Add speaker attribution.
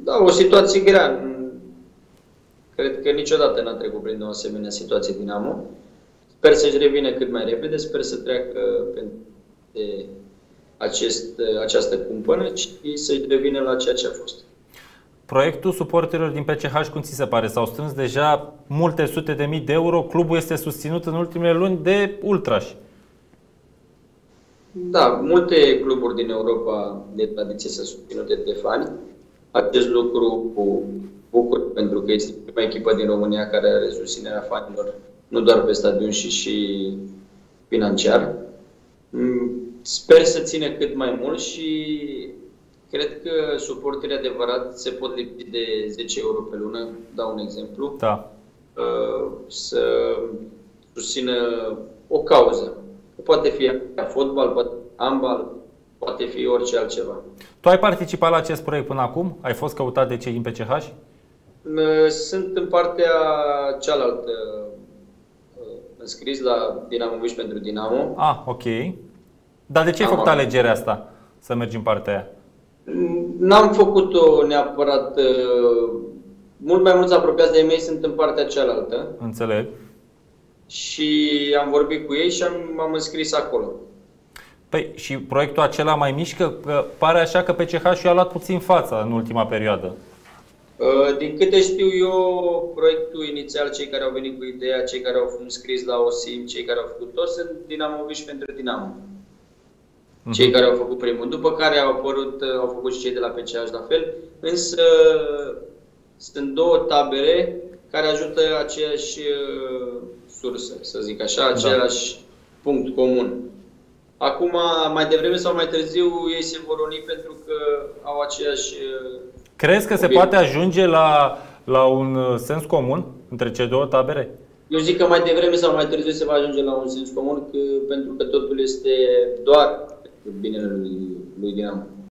Speaker 1: Da, o situație grea. Cred că niciodată n-a trecut prin o asemenea situație Dinamo. Sper să-și revină cât mai repede, sper să treacă de această cumpănă și să-și revină la ceea ce a fost.
Speaker 2: Proiectul suporterilor din PCH, cum ți se pare? S-au strâns deja multe sute de mii de euro. Clubul este susținut în ultimele luni de ultrași.
Speaker 1: Da, multe cluburi din Europa de tradiție sunt susținute de fani. Acest lucru bucur pentru că este prima echipă din România care are susținerea fanilor, nu doar pe stadion, și financiar. Sper să țină cât mai mult și cred că suporterii adevărați se pot lipsi de 10 euro pe lună, dau un exemplu,
Speaker 2: da.
Speaker 1: Să susțină o cauză. Poate fi fotbal, poate fi handbal, poate fi orice altceva.
Speaker 2: Tu ai participat la acest proiect până acum? Ai fost căutat de cei din PCH?
Speaker 1: Sunt în partea cealaltă înscris la Dinamoviști pentru Dinamo.
Speaker 2: Ah, ok. Dar de ce ai făcut alegerea asta să mergi în partea aia?
Speaker 1: N-am făcut-o neapărat. Mult mai mulți apropiați de mei sunt în partea cealaltă.
Speaker 2: Înțeleg.
Speaker 1: Și am vorbit cu ei și m-am înscris acolo.
Speaker 2: Păi și proiectul acela mai mișcă? Că pare așa că PCH i-a luat puțin fața în ultima perioadă.
Speaker 1: Din câte știu eu, proiectul inițial, cei care au venit cu ideea, cei care au înscris la OSIM, cei care au făcut tot, sunt Dinamoviști pentru Dinamo. Cei care au făcut primul. După care au făcut și cei de la PCH la fel. Însă sunt două tabere care ajută aceeași sursă, să zic așa, același punct comun. Acum, mai devreme sau mai târziu, ei se vor uni pentru că au aceeași...
Speaker 2: Crezi că se poate ajunge la un sens comun între cele două tabere?
Speaker 1: Eu zic că mai devreme sau mai târziu se va ajunge la un sens comun, pentru că totul este doar binele lui Dinamo.